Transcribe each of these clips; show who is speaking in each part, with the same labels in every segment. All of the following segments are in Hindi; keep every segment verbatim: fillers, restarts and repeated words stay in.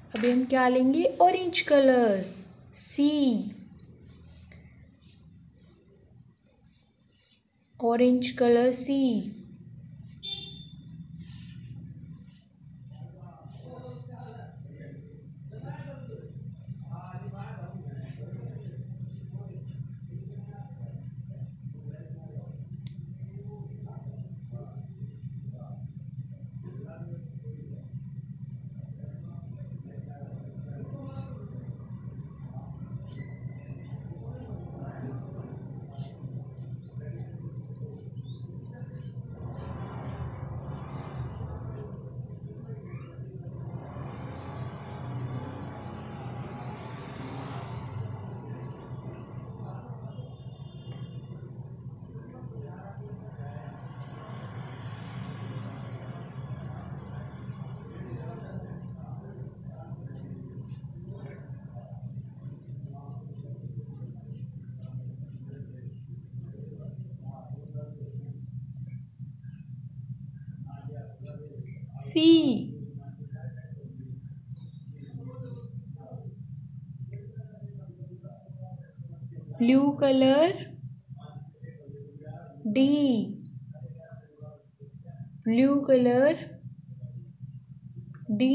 Speaker 1: अभी हम क्या लेंगे? Orange colour, C. Orange colour, C. C. Blue colour, D. Blue colour, D.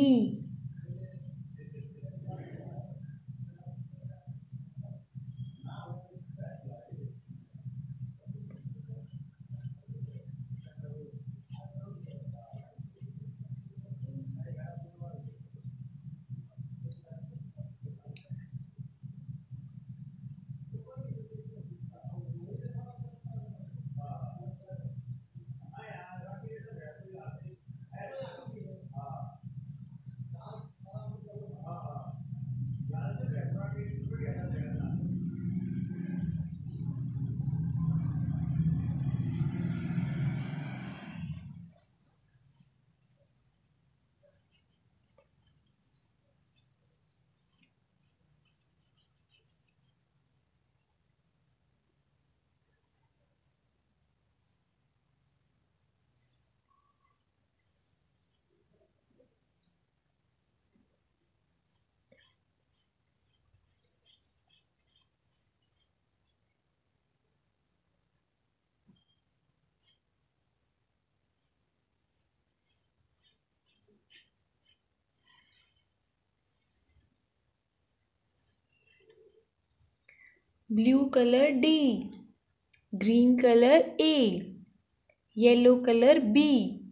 Speaker 1: Blue colour, D. Green colour, A. Yellow colour, B.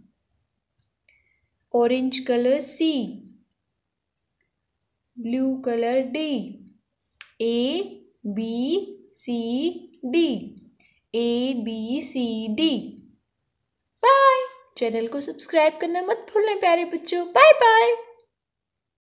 Speaker 1: Orange colour, C. Blue colour, D. A B C D. A B C D. Bye. Channel को सब्सक्राइब करना मत भूलना प्यारे बच्चों। Bye bye.